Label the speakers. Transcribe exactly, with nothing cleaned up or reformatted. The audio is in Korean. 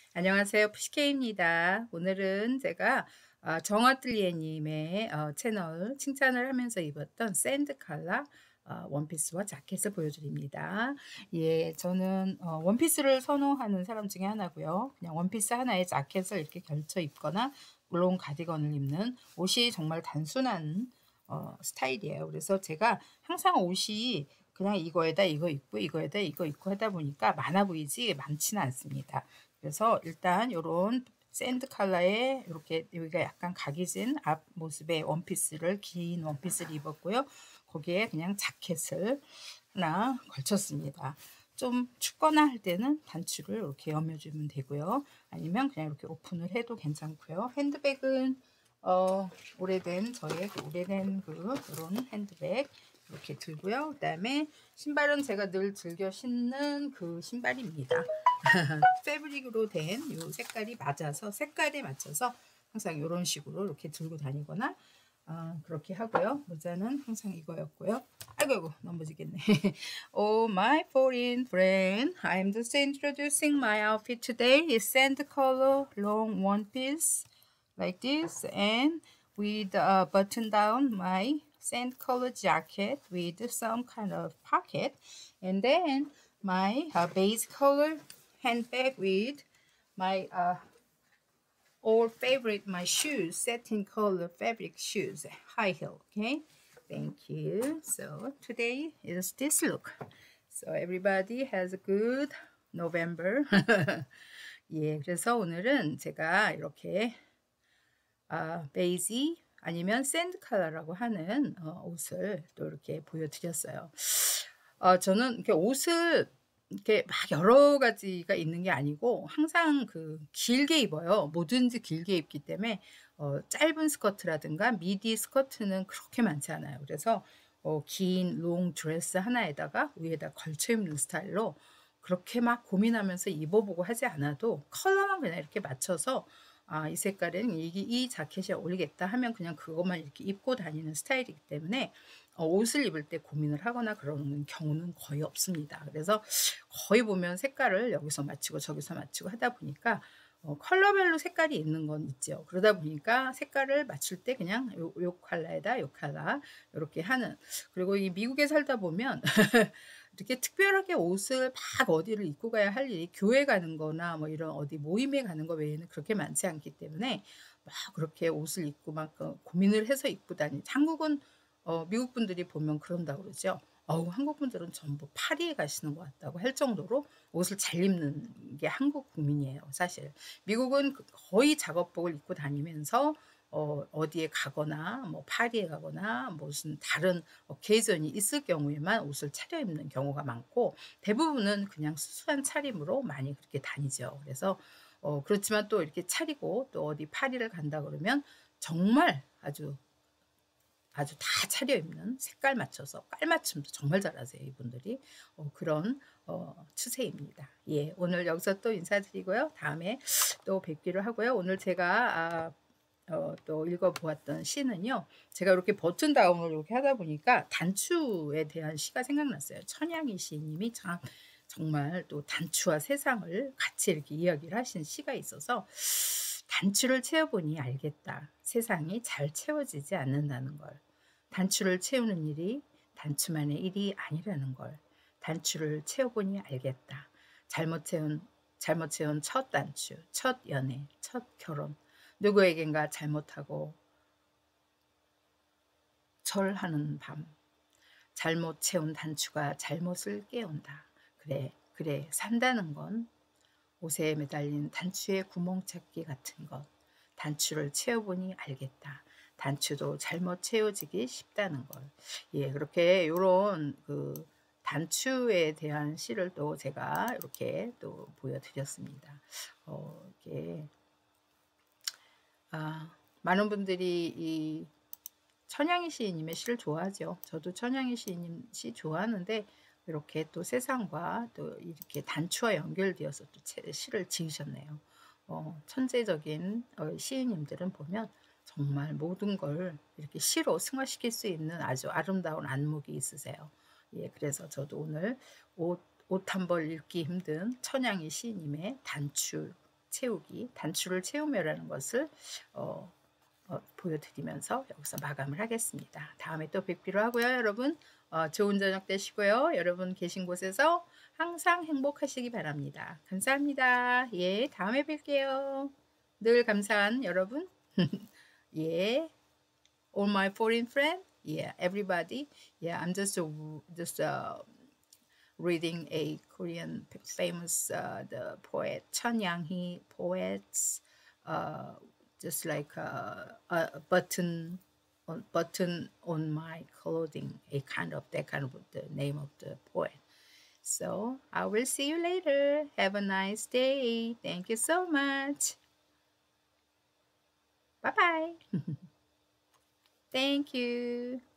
Speaker 1: 안녕하세요. 푸시케입니다. 오늘은 제가 어, 정아뜰리에님의 어, 채널 칭찬을 하면서 입었던 샌드 컬러 어, 원피스와 자켓을 보여드립니다. 예, 저는 어, 원피스를 선호하는 사람 중에 하나고요. 그냥 원피스 하나에 자켓을 이렇게 걸쳐 입거나 물론 가디건을 입는 옷이 정말 단순한 어, 스타일이에요. 그래서 제가 항상 옷이 그냥 이거에다 이거 입고 이거에다 이거 입고 하다 보니까 많아 보이지 많지는 않습니다. 그래서 일단 요런 샌드 컬러의 이렇게 여기가 약간 각이진 앞 모습의 원피스를 긴 원피스를 입었고요. 거기에 그냥 자켓을 하나 걸쳤습니다. 좀 춥거나 할 때는 단추를 이렇게 여며주면 되고요. 아니면 그냥 이렇게 오픈을 해도 괜찮고요. 핸드백은 어, 오래된 저의 그 오래된 그 이런 핸드백 이렇게 들고요. 그 다음에 신발은 제가 늘 즐겨 신는 그 신발입니다. 패브릭으로 된 요 색깔이 맞아서 색깔에 맞춰서 항상 이런 식으로 이렇게 들고 다니거나 어, 그렇게 하고요. 모자는 항상 이거였고요. 아이고 아이고 넘어지겠네. Oh my foreign friend, I'm just introducing my outfit today. It's sand color long one piece like this and with a button down my sand color jacket with some kind of pocket and then my uh, base color handbag with my uh, old favorite my shoes satin color fabric shoes high heel. Okay, thank you. So today is this look. So everybody has a good November. 예, 그래서 오늘은 제가 이렇게 아, 베이지 아니면 샌드 컬러라고 하는 어, 옷을 또 이렇게 보여드렸어요. 어, 저는 이렇게 옷을 이렇게 막 여러 가지가 있는 게 아니고 항상 그 길게 입어요. 뭐든지 길게 입기 때문에 어, 짧은 스커트라든가 미디 스커트는 그렇게 많지 않아요. 그래서 어, 긴 롱 드레스 하나에다가 위에다 걸쳐 입는 스타일로 그렇게 막 고민하면서 입어보고 하지 않아도 컬러만 그냥 이렇게 맞춰서 아, 이 색깔은 이, 이 자켓이 어울리겠다 하면 그냥 그것만 이렇게 입고 다니는 스타일이기 때문에 어, 옷을 입을 때 고민을 하거나 그러는 경우는 거의 없습니다. 그래서 거의 보면 색깔을 여기서 맞추고 저기서 맞추고 하다 보니까 어, 컬러별로 색깔이 있는 건 있죠. 그러다 보니까 색깔을 맞출 때 그냥 요, 요 컬러에다 요 컬러 이렇게 하는. 그리고 이 미국에 살다 보면 이렇게 특별하게 옷을 막 어디를 입고 가야 할 일이 교회 가는 거나 뭐 이런 어디 모임에 가는 거 외에는 그렇게 많지 않기 때문에 막 그렇게 옷을 입고 막 고민을 해서 입고 다니. 한국은 어, 미국 분들이 보면 그런다고 그러죠. 어우, 한국 분들은 전부 파리에 가시는 것 같다고 할 정도로 옷을 잘 입는 게 한국 국민이에요, 사실. 미국은 거의 작업복을 입고 다니면서 어, 어디에 가거나 뭐 파리에 가거나 무슨 다른 어케이전이 있을 경우에만 옷을 차려입는 경우가 많고 대부분은 그냥 수수한 차림으로 많이 그렇게 다니죠. 그래서 어, 그렇지만 또 이렇게 차리고 또 어디 파리를 간다 그러면 정말 아주 아주 다 차려입는 색깔 맞춰서 깔맞춤도 정말 잘하세요 이분들이. 어, 그런 어, 추세입니다. 예, 오늘 여기서 또 인사드리고요. 다음에 또 뵙기로 하고요. 오늘 제가 아, 어, 또 읽어보았던 시는요. 제가 이렇게 버튼 다운을 이렇게 하다 보니까 단추에 대한 시가 생각났어요. 천양희 시인님이 참 정말 또 단추와 세상을 같이 이렇게 이야기를 하신 시가 있어서 단추를 채워보니 알겠다. 세상이 잘 채워지지 않는다는 걸. 단추를 채우는 일이 단추만의 일이 아니라는 걸. 단추를 채워보니 알겠다. 잘못 채운 잘못 채운 첫 단추, 첫 연애, 첫 결혼. 누구에겐가 잘못하고 절하는 밤. 잘못 채운 단추가 잘못을 깨운다. 그래, 그래, 산다는 건 옷에 매달린 단추의 구멍 찾기 같은 것. 단추를 채워보니 알겠다. 단추도 잘못 채워지기 쉽다는 걸. 예, 그렇게 요런 그 단추에 대한 시를 또 제가 이렇게 또 보여드렸습니다. 어, 이게 아, 많은 분들이 이 천양희 시인님의 시를 좋아하죠. 저도 천양희 시인님 시 좋아하는데 이렇게 또 세상과 또 이렇게 단추와 연결되어서 또 시를 지으셨네요. 어, 천재적인 어, 시인님들은 보면 정말 모든 걸 이렇게 시로 승화시킬 수 있는 아주 아름다운 안목이 있으세요. 예, 그래서 저도 오늘 옷, 옷 한 벌 읽기 힘든 천양희 시인님의 단추 채우기, 단추를 채우며라는 것을 어, 어, 보여드리면서 여기서 마감을 하겠습니다. 다음에 또 뵙기로 하고요. 여러분 어, 좋은 저녁 되시고요. 여러분 계신 곳에서 항상 행복하시기 바랍니다. 감사합니다. 예, 다음에 뵐게요. 늘 감사한 여러분. 예, all my foreign friend. Yeah, everybody. Yeah, I'm just uh, just uh, reading a Korean famous uh, the poet Chun Yang-hee poets, uh, just like a, a button on button on my clothing, a kind of that kind of the name of the poet. So I will see you later. Have a nice day. Thank you so much. Bye bye. Thank you.